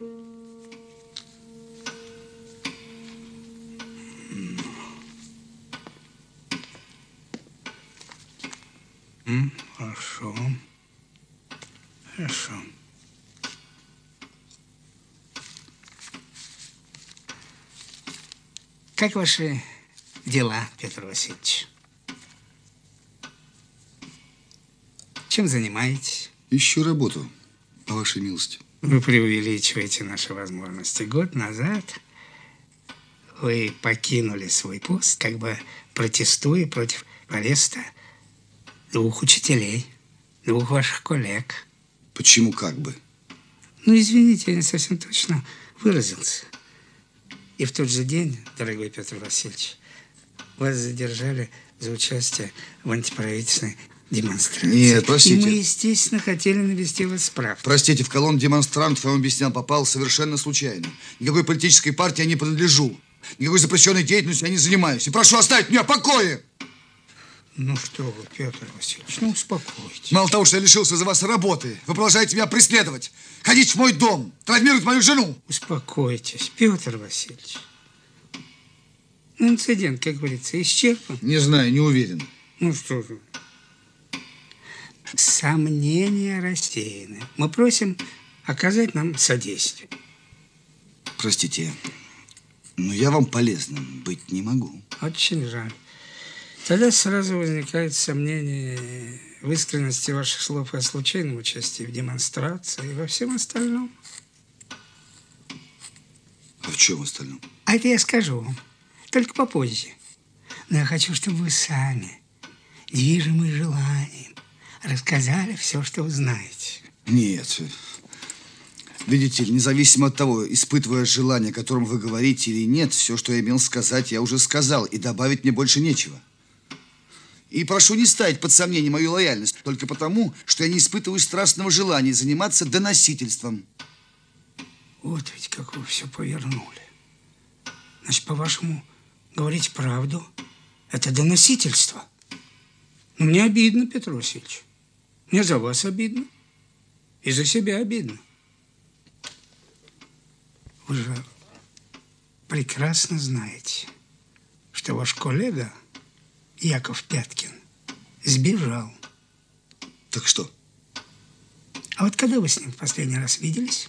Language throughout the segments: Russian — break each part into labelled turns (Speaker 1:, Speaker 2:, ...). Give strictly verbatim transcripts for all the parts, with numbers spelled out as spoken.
Speaker 1: Хорошо. Хорошо. Как ваши дела, Петр Васильевич? Чем занимаетесь?
Speaker 2: Ищу работу, по вашей милости.
Speaker 1: Вы преувеличиваете наши возможности. Год назад вы покинули свой пост, как бы протестуя против ареста двух учителей, двух ваших коллег.
Speaker 2: Почему как бы?
Speaker 1: Ну, извините, я не совсем точно выразился. И в тот же день, дорогой Петр Васильевич, вас задержали за участие в антиправительственной демонстрации.
Speaker 2: Нет, простите.
Speaker 1: И мы, естественно, хотели навести вас справку.
Speaker 2: Простите, в колонну демонстрантов, я вам объяснял, попал совершенно случайно. Никакой политической партии я не принадлежу. Никакой запрещенной деятельностью я не занимаюсь. И прошу оставить меня в покое.
Speaker 1: Ну что вы, Петр Васильевич, ну успокойтесь.
Speaker 2: Мало того, что я лишился за вас работы, вы продолжаете меня преследовать, ходить в мой дом, травмировать мою жену.
Speaker 1: Успокойтесь, Петр Васильевич. Ну, инцидент, как говорится, исчерпан.
Speaker 2: Не знаю, не уверен.
Speaker 1: Ну что же. Сомнения рассеяны. Мы просим оказать нам содействие.
Speaker 2: Простите, но я вам полезным быть не могу.
Speaker 1: Очень жаль. Тогда сразу возникает сомнение в искренности ваших слов о случайном участии в демонстрации и во всем остальном.
Speaker 2: А в чем остальном?
Speaker 1: А это я скажу вам, только попозже. Но я хочу, чтобы вы сами, движимы желанием, рассказали все, что вы знаете.
Speaker 2: Нет. Видите ли, независимо от того, испытывая желание, о котором вы говорите или нет, все, что я имел сказать, я уже сказал, и добавить мне больше нечего. И прошу не ставить под сомнение мою лояльность только потому, что я не испытываю страстного желания заниматься доносительством.
Speaker 1: Вот ведь как вы все повернули. Значит, по-вашему, говорить правду – это доносительство. Но мне обидно, Петр Васильевич. Мне за вас обидно. И за себя обидно. Вы же прекрасно знаете, что ваш коллега Яков Пяткин сбежал.
Speaker 2: Так что?
Speaker 1: А вот когда вы с ним в последний раз виделись?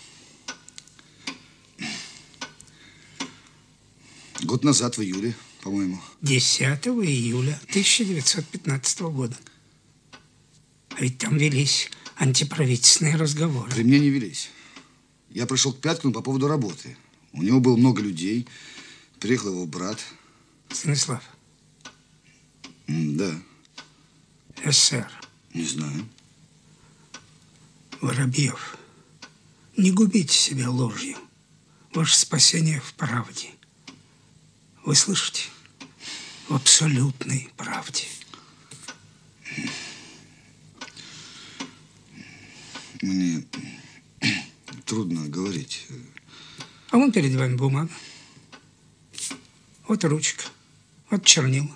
Speaker 2: Год назад, в июле, по-моему.
Speaker 1: десятого июля тысяча девятьсот пятнадцатого года. А ведь там велись антиправительственные разговоры.
Speaker 2: При мне не велись. Я пришел к Пяткину по поводу работы. У него было много людей. Приехал его брат.
Speaker 1: Станислав.
Speaker 2: М, да.
Speaker 1: СССР.
Speaker 2: Не знаю.
Speaker 1: Воробьев, не губите себя ложью. Ваше спасение в правде. Вы слышите? В абсолютной правде.
Speaker 2: Мне трудно говорить.
Speaker 1: А вон перед вами бумага. Вот ручка. Вот чернила.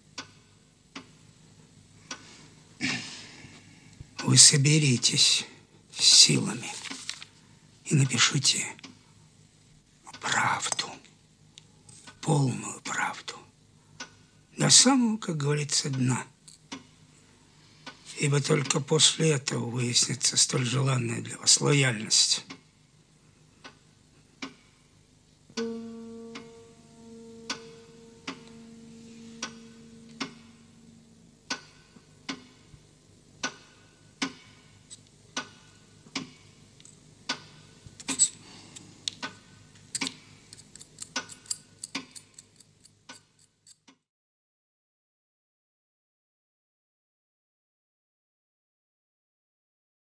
Speaker 1: Вы соберитесь с силами и напишите правду, полную правду, до самого, как говорится, дна. Ибо только после этого выяснится столь желанная для вас лояльность.